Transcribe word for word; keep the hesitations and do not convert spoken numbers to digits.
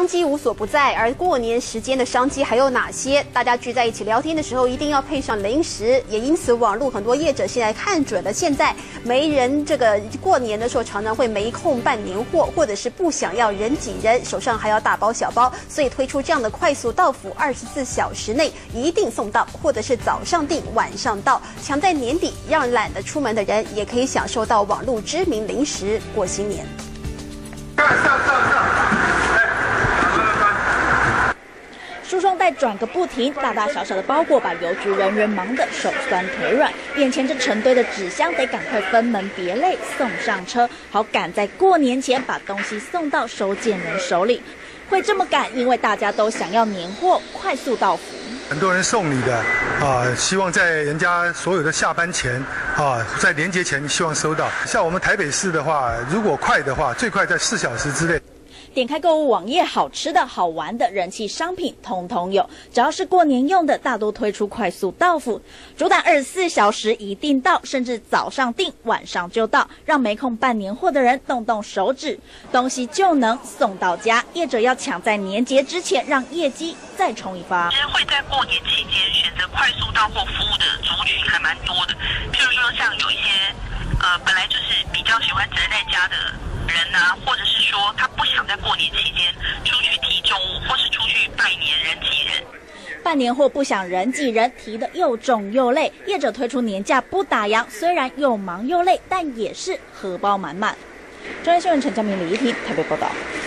机无所不在，而过年时间的商机还有哪些？大家聚在一起聊天的时候，一定要配上零食。也因此，网络很多业者现在看准了，现在没人这个过年的时候常常会没空办年货，或者是不想要人挤人，手上还要大包小包，所以推出这样的快速到府，二十四小时内一定送到，或者是早上订晚上到，抢在年底，让懒得出门的人也可以享受到网络知名零食过新年。 上上上！ 输送带转个不停，大大小小的包裹把邮局人员忙得手酸腿软，眼前这成堆的纸箱得赶快分门别类送上车，好赶在过年前把东西送到收件人手里。会这么赶，因为大家都想要年货快速到府。 很多人送礼的啊、呃，希望在人家所有的下班前啊，在年节前希望收到。像我们台北市的话，如果快的话，最快在四小时之内。 点开购物网页，好吃的好玩的人气商品通通有，只要是过年用的，大多推出快速到府，主打二十四小时一定到，甚至早上订晚上就到，让没空办年货的人动动手指，东西就能送到家。业者要抢在年节之前，让业绩再冲一发。 其实会在过年期间选择快速到货服务的族群还蛮多的，譬如说像有一些呃本来就是比较喜欢宅在家的人啊，或者是说他不想在过年期间出去提重物，或是出去拜年人挤人。 办年货不想人挤人，提得又重又累。业者推出年假不打烊，虽然又忙又累，但也是荷包满满。中央新闻陈佳明、李怡婷台北报道。